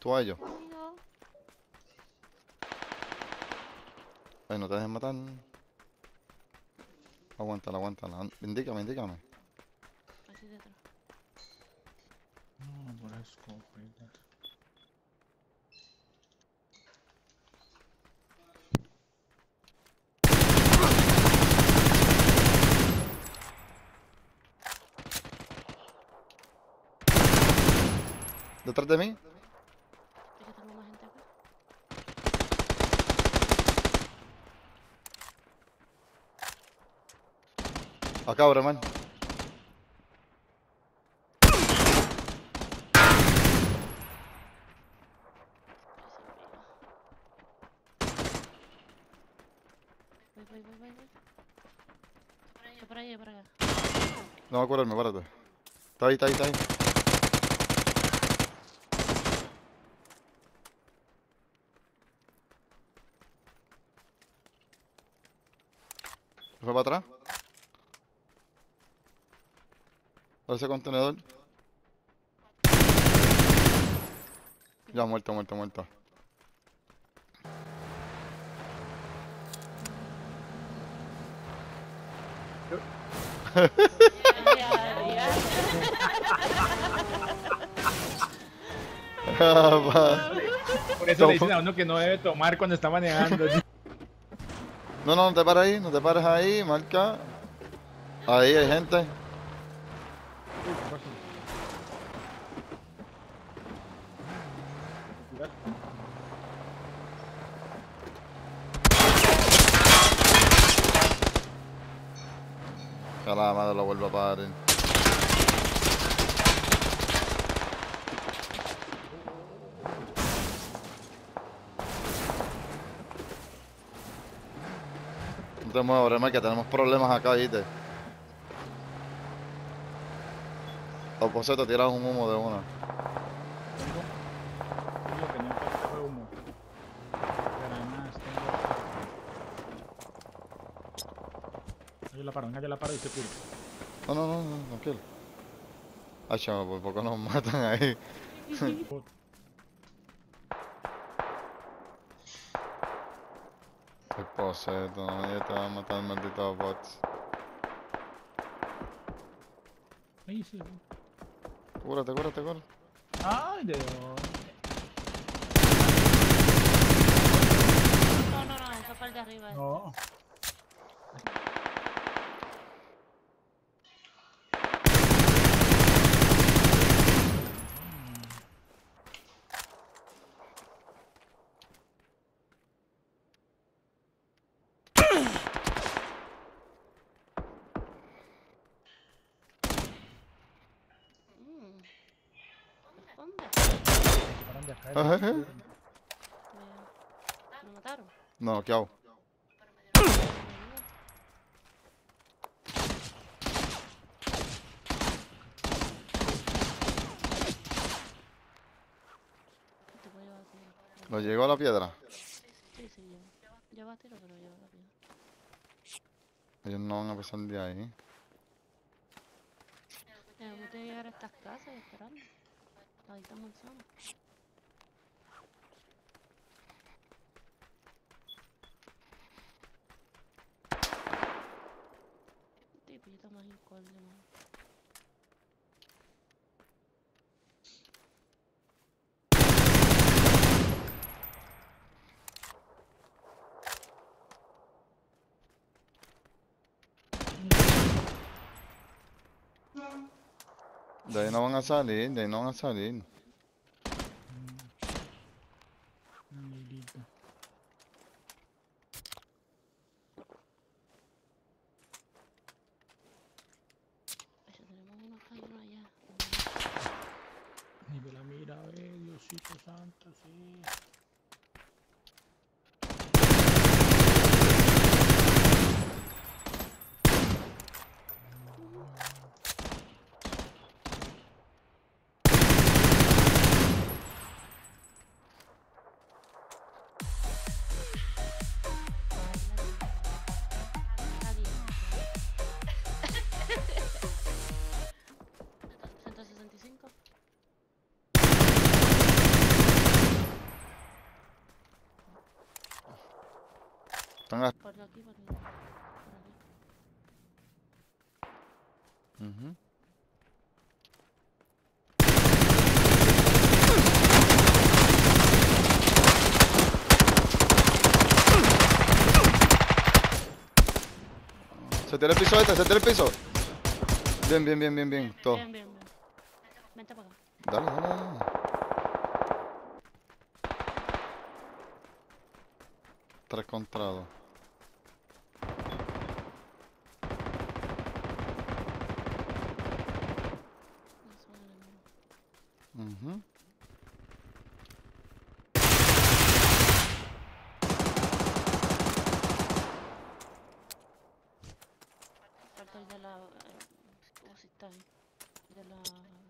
Tú a ellos. Amigo. Ay, no te dejes matar. Aguántala, aguántala. Indícame, indícame. Así detrás. No, por escopeta. ¿Detrás de mí? Es que tengo más gente acá. Acá, Breman. Voy. Por allá, por allá. No va a curarme, párate. Está ahí, está ahí, está ahí. ¿Fue para atrás? ¿A ese contenedor? Ya, muerto, muerto, muerto. Por eso le dicen a uno que no debe tomar cuando está manejando. No, no, no te pares ahí, no te pares ahí, marca. Ahí hay gente. Que a la madre lo vuelvo a parar. No te muevas, Breman, que tenemos problemas acá, ¿viste? O pues te tiras un humo de una. Lo que no importa fue humo. Granadas tengo. Yo la paro y se cura. No, no, no, no, tranquilo. Ay, chamo, por poco nos matan ahí. Qué poseto, nadie te va a matar, maldito bots. Ahí sí. Cúrate, cúrate, cúrate. Ay, de dónde. No, eso fue el de arriba. No. Responde. Se paran de acá. Ajá. ¿Me mataron? No, ¿qué hago? Te voy a llevar a tiro. ¿Lo llegó a la piedra? Sí, lleva a tiro, pero lleva la piedra. Ellos no van a pasar de ahí. Tenemos que llegar a estas casas y esperarlo. Ahí estamos en zona. Tipito más incorde, man. De ahí no van a salir, de ahí no van a salir. Amiguito. Eso, tenemos unos cañones allá. Y me la mira, Diosito santo, sí. Nadie. 165. Están a- Por aquí, por aquí. Por aquí. Ujú. Se tira el piso este, se tira el piso. Bien, bien, bien, bien, bien. Todo. Bien, bien, bien. Vente para acá. Dale, dale, dale. 3 contra 2. No son enemigos. Ujú. Falta el de la... oh, sí está ahí. El de la...